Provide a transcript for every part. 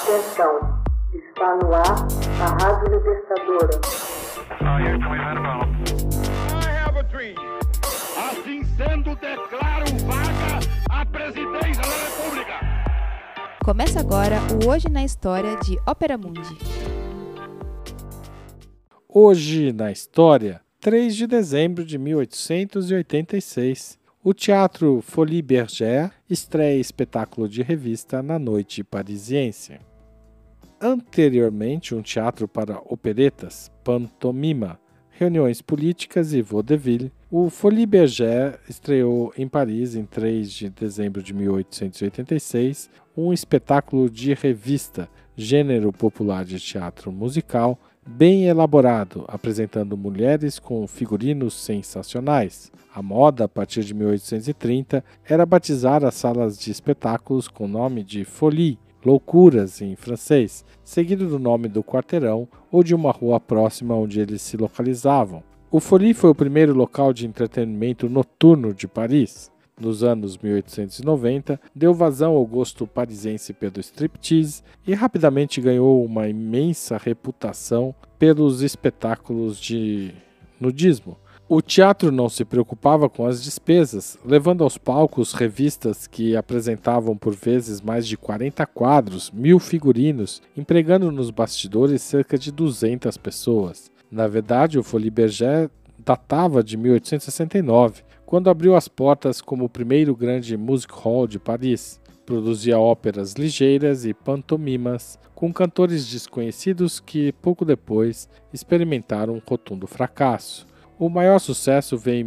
Atenção, está no ar a Rádio Libertadora. Assim sendo, declaro vaga a presidência da República. Começa agora o Hoje na História de Ópera Mundi. Hoje na História, 3 de dezembro de 1886. O Teatro Folies Bergère estreia espetáculo de revista na noite parisiense. Anteriormente, um teatro para operetas, pantomima, reuniões políticas e vaudeville, o Folies Bergère estreou em Paris em 3 de dezembro de 1886 um espetáculo de revista, gênero popular de teatro musical, bem elaborado, apresentando mulheres com figurinos sensacionais. A moda, a partir de 1830, era batizar as salas de espetáculos com o nome de Folie, loucuras em francês, seguido do nome do quarteirão ou de uma rua próxima onde eles se localizavam. O Folie foi o primeiro local de entretenimento noturno de Paris. Nos anos 1890, deu vazão ao gosto parisiense pelo striptease e rapidamente ganhou uma imensa reputação pelos espetáculos de nudismo. O teatro não se preocupava com as despesas, levando aos palcos revistas que apresentavam por vezes mais de 40 quadros, 1000 figurinos, empregando nos bastidores cerca de 200 pessoas. Na verdade, o Folies Bergère datava de 1869, quando abriu as portas como o primeiro grande music hall de Paris. Produzia óperas ligeiras e pantomimas com cantores desconhecidos que, pouco depois, experimentaram um rotundo fracasso. O maior sucesso veio em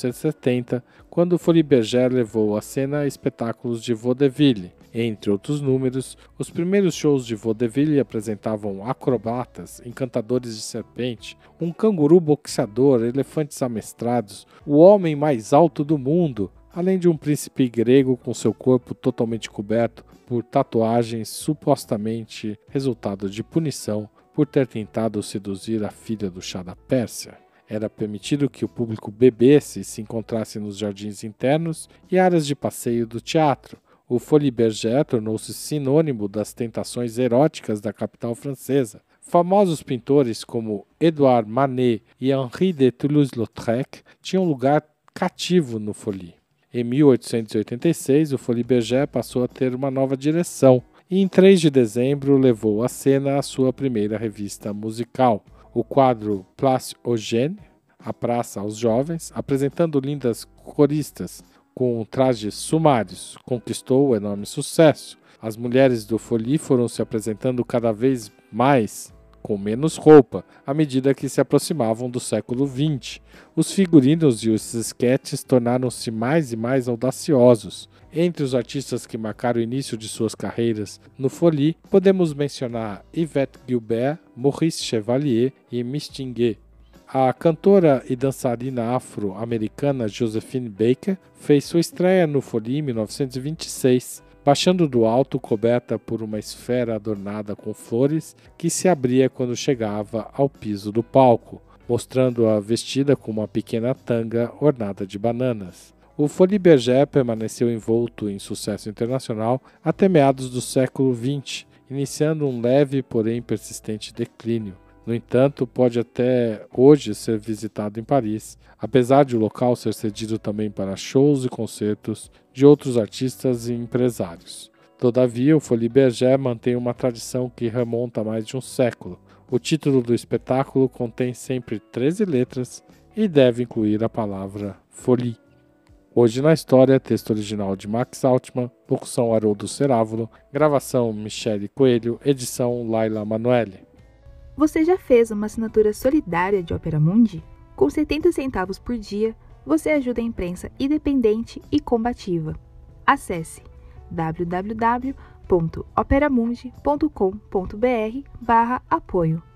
1870, quando o Folies Bergère levou à cena espetáculos de vaudeville. Entre outros números, os primeiros shows de vaudeville apresentavam acrobatas, encantadores de serpente, um canguru boxeador, elefantes amestrados, o homem mais alto do mundo, além de um príncipe grego com seu corpo totalmente coberto por tatuagens supostamente resultado de punição por ter tentado seduzir a filha do Shah da Pérsia. Era permitido que o público bebesse e se encontrasse nos jardins internos e áreas de passeio do teatro. O Folies Bergère tornou-se sinônimo das tentações eróticas da capital francesa. Famosos pintores como Edouard Manet e Henri de Toulouse-Lautrec tinham lugar cativo no Folies. Em 1886, o Folies Bergère passou a ter uma nova direção e em 3 de dezembro levou à cena a sua primeira revista musical. O quadro Place aux Jeunes, a Praça aos Jovens, apresentando lindas coristas com trajes sumários, conquistou o enorme sucesso. As mulheres do Folies foram se apresentando cada vez mais com menos roupa, à medida que se aproximavam do século XX. Os figurinos e os esquetes tornaram-se mais e mais audaciosos. Entre os artistas que marcaram o início de suas carreiras no Folies, podemos mencionar Yvette Guilbert, Maurice Chevalier e Mistinguet. A cantora e dançarina afro-americana Josephine Baker fez sua estreia no Folies em 1926, baixando do alto coberta por uma esfera adornada com flores que se abria quando chegava ao piso do palco, mostrando-a vestida com uma pequena tanga ornada de bananas. O Folies Bergère permaneceu envolto em sucesso internacional até meados do século XX, iniciando um leve, porém persistente declínio. No entanto, pode até hoje ser visitado em Paris, apesar de o local ser cedido também para shows e concertos de outros artistas e empresários. Todavia, o Folies Bergère mantém uma tradição que remonta a mais de um século. O título do espetáculo contém sempre 13 letras e deve incluir a palavra Folie. Hoje na História, texto original de Max Altman, locução Haroldo Cerávulo, gravação Michele Coelho, edição Laila Manoeli. Você já fez uma assinatura solidária de Ópera Mundi? Com 70 centavos por dia, você ajuda a imprensa independente e combativa. Acesse www.operamundi.com.br/apoio.